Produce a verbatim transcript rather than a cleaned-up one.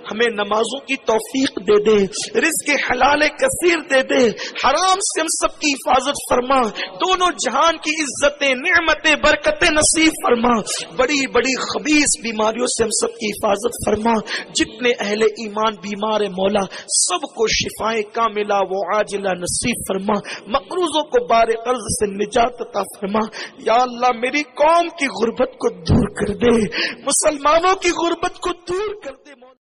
हमें नमाजों की तौफीक दे दे, रिज़्क़ हलाल कसीर दे दे, हराम से हम सबकी हिफाजत फरमा, दोनों जहान की इज्जतें, नेमतें, बरकतें नसीब फरमा, बड़ी बड़ी खबीस बीमारियों से हम सबकी हिफाजत फरमा। जितने अहले ईमान बीमार है मौला, सबको शिफाए कामिला व आजिला नसीब फरमा, मकरूजों को बारे कर्ज से निजात अता फरमा। या अल्लाह मेरी कौम की गुर्बत को दूर कर दे, मुसलमानों की गुर्बत को दूर कर दे।